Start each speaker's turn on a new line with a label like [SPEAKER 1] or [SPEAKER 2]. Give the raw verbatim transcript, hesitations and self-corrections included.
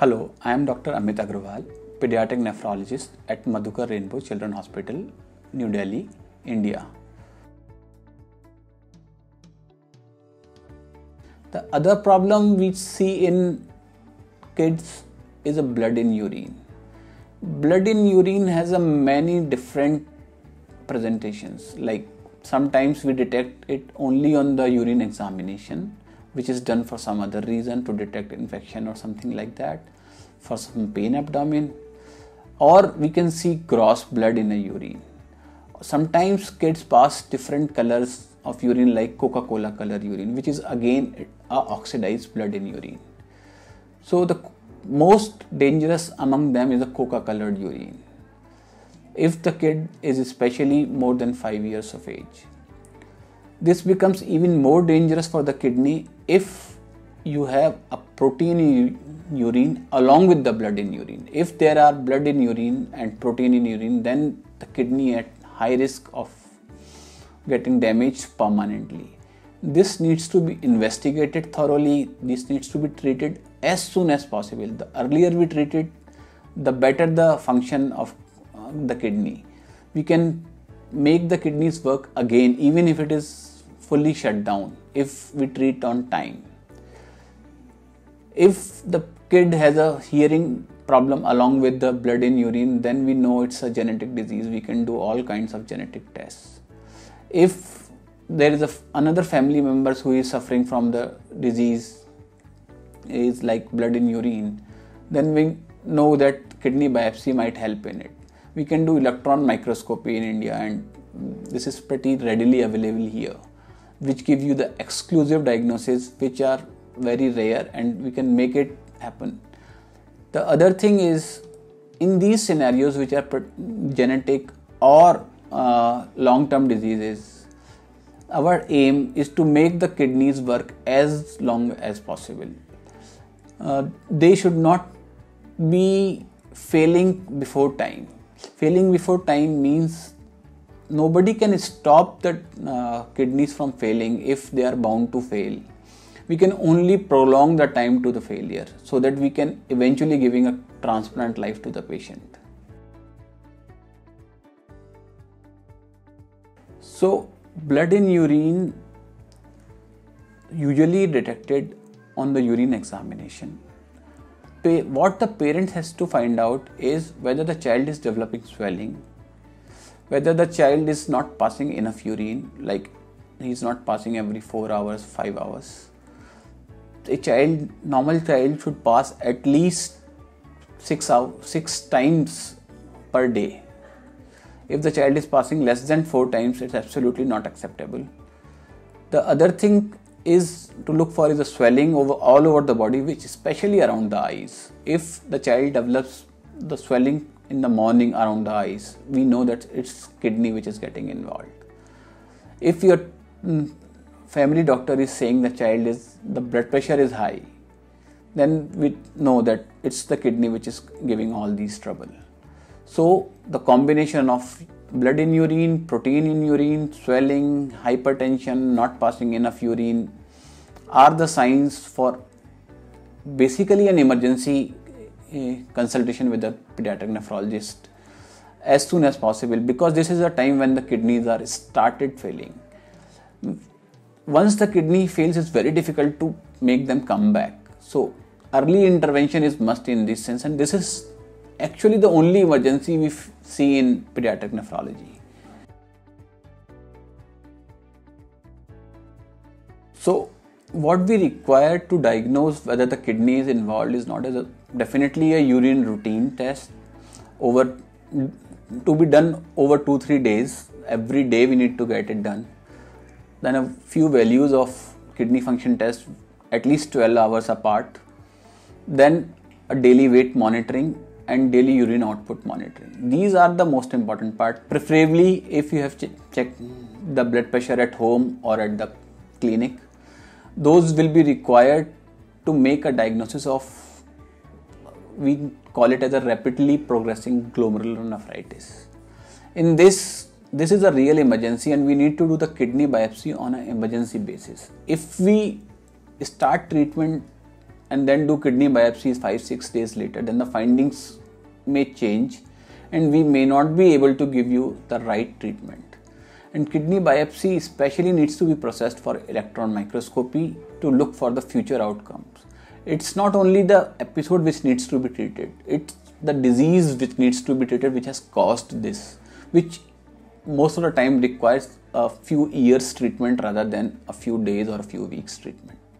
[SPEAKER 1] Hello, I am Doctor Amit Agrawal, pediatric nephrologist at Madhukar Rainbow Children Hospital, New Delhi, India. The other problem we see in kids is a blood in urine. Blood in urine has a many different presentations. Like sometimes we detect it only on the urine examination, which is done for some other reason to detect infection or something like that, for some pain abdomen, or we can see gross blood in a urine. Sometimes kids pass different colors of urine like Coca-Cola color urine, which is again a oxidized blood in urine. So the most dangerous among them is the Coca colored urine, if the kid is especially more than five years of age. This becomes even more dangerous for the kidney if you have a protein in urine along with the blood in urine. If there are blood in urine and protein in urine, then the kidney at high risk of getting damaged permanently. This needs to be investigated thoroughly. This needs to be treated as soon as possible. The earlier we treat it, the better the function of uh, the kidney. We can make the kidneys work again even if it is fully shut down if we treat on time. If the kid has a hearing problem along with the blood in urine, then we know it's a genetic disease. We can do all kinds of genetic tests. If there is a, another family member who is suffering from the disease, is like blood in urine, then we know that kidney biopsy might help in it. We can do electron microscopy in India, and this is pretty readily available here, which give you the exclusive diagnosis which are very rare, and we can make it happen. The other thing is, in these scenarios which are genetic or uh, long-term diseases, our aim is to make the kidneys work as long as possible. Uh, they should not be failing before time. Failing before time means nobody can stop the uh, kidneys from failing if they are bound to fail. We can only prolong the time to the failure so that we can eventually giving a transplant life to the patient. So blood in urine usually detected on the urine examination. What the parent has to find out is whether the child is developing swelling, whether the child is not passing enough urine, like he is not passing every four hours, five hours. A child, normal child should pass at least six hours, six times per day. If the child is passing less than four times, it's absolutely not acceptable. The other thing is to look for is a swelling over all over the body, which especially around the eyes. If the child develops the swelling in the morning around the eyes, we know that it's kidney which is getting involved. If your family doctor is saying the child is, the blood pressure is high, then we know that it's the kidney which is giving all these trouble. So the combination of blood in urine, protein in urine, swelling, hypertension, not passing enough urine are the signs for basically an emergency uh, consultation with a pediatric nephrologist as soon as possible, because this is a time when the kidneys are started failing. Once the kidney fails, it's very difficult to make them come back. So early intervention is must in this sense, and this is actually the only emergency we see in pediatric nephrology. So what we require to diagnose whether the kidney is involved is not as a, definitely a urine routine test over to be done over two three days. Every day we need to get it done. Then a few values of kidney function test at least twelve hours apart. Then a daily weight monitoring and daily urine output monitoring. These are the most important part. Preferably if you have ch checked the blood pressure at home or at the clinic, those will be required to make a diagnosis of, we call it as a rapidly progressing glomerulonephritis. In this, this is a real emergency and we need to do the kidney biopsy on an emergency basis. If we start treatment and then do kidney biopsies five six days later, then the findings may change and we may not be able to give you the right treatment. And kidney biopsy especially needs to be processed for electron microscopy to look for the future outcomes. It's not only the episode which needs to be treated, it's the disease which needs to be treated which has caused this, which most of the time requires a few years treatment rather than a few days or a few weeks treatment.